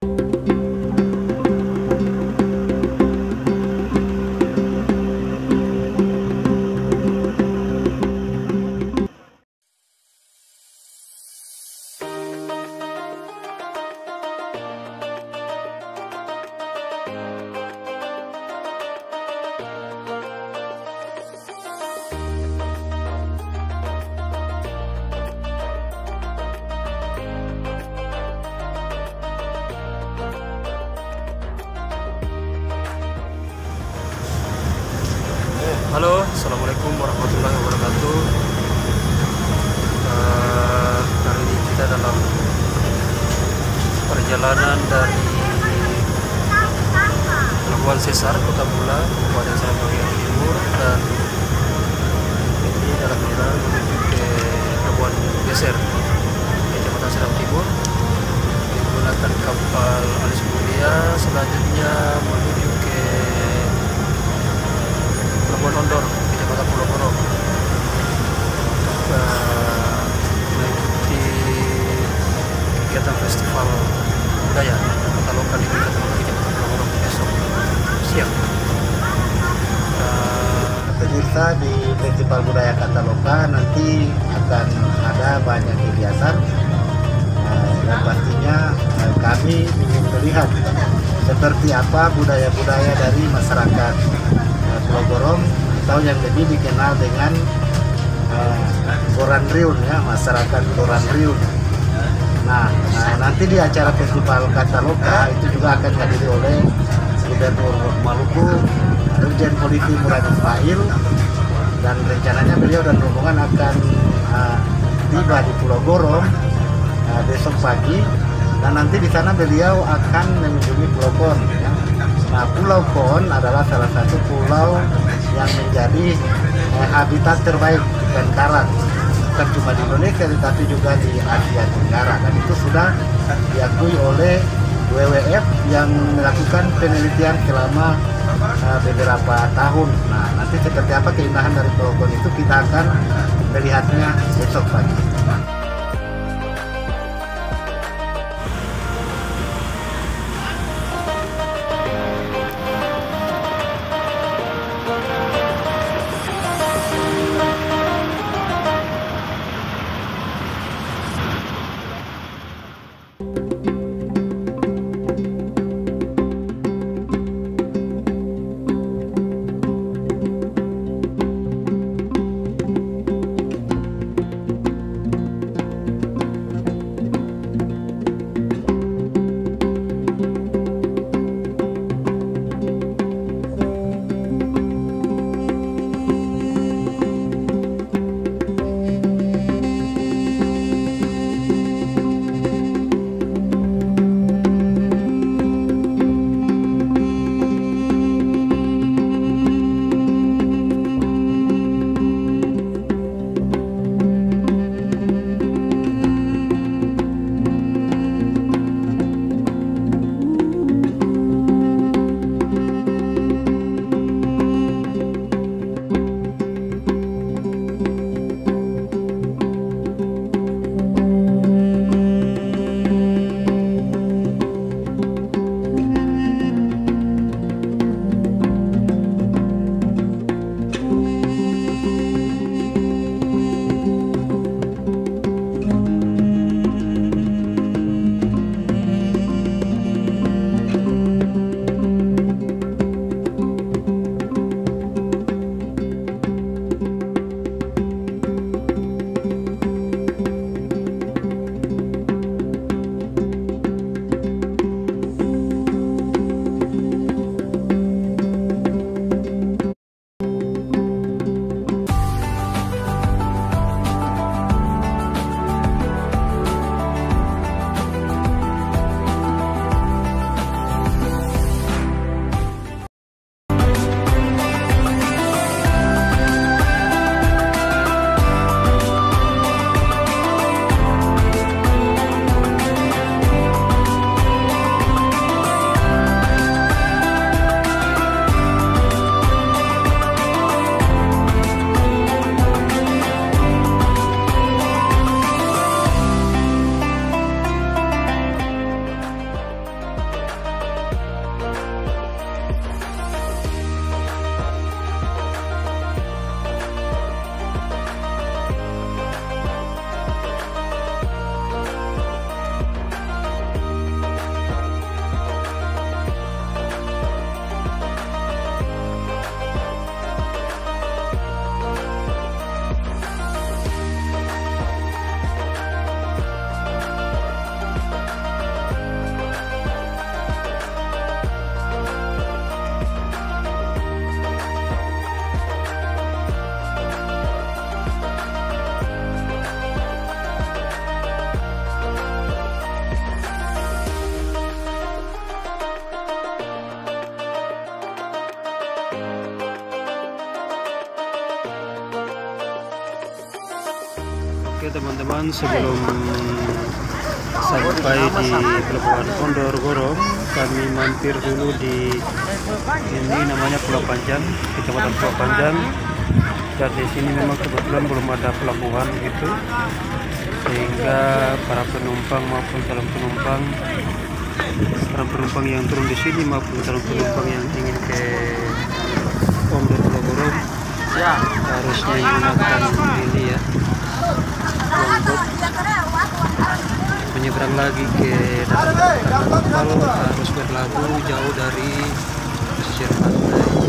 Halo, assalamualaikum warahmatullahi wabarakatuh. Hari ini kita dalam perjalanan dari Pelabuhan Sesar, Kota Bula, Kabupaten Seram bagian timur, dan ini dalam perjalanan menuju ke Pelabuhan Geser, Kecamatan Seram Timur, menggunakan kapal Alis Mulia. Selanjutnya menuju ke Pelabuhan Ondor, Kecamatan Pulau Borong, mengikuti kegiatan festival budaya kota lokal di Kecamatan Pulau Borong besok siang. Pemirsa, di Festival Budaya Kata Lokal nanti akan ada banyak kegiatan, dan pastinya kami ingin melihat seperti apa budaya-budaya dari masyarakat Pulau Borong, atau yang lebih dikenal dengan Goran Riun, ya, masyarakat Goran Riun. Nah, nanti di acara Festival Kata Lokal itu juga akan dihadiri oleh Gubernur Maluku, Irjen Polisi Murad Ismail, dan rencananya beliau dan rombongan akan tiba di Pulau Borong besok pagi, dan nanti di sana beliau akan mengunjungi Pulau Kon. Ya. Nah, Pulau Kon adalah salah satu pulau yang menjadi habitat terbaik ikan karang, bukan cuma di Indonesia tetapi juga di Asia Tenggara, dan itu sudah diakui oleh WWF yang melakukan penelitian selama beberapa tahun. Nah, nanti seperti apa keindahan dari Pulau Kon itu kita akan melihatnya besok pagi. teman-teman, sebelum sampai di Pelabuhan Kondor Gorong, kami mampir dulu di ini namanya Pulau Panjang, Kecamatan Pulau Panjang. Dan di sini memang kebetulan belum ada pelabuhan gitu, sehingga para penumpang maupun calon penumpang, para penumpang yang turun di sini maupun calon penumpang yang ingin ke Kondor Pulau Gorong harus menggunakan ini ya, longboat, menyeberang lagi ke daratan kapal, harus berlabuh jauh dari pesisir pantai.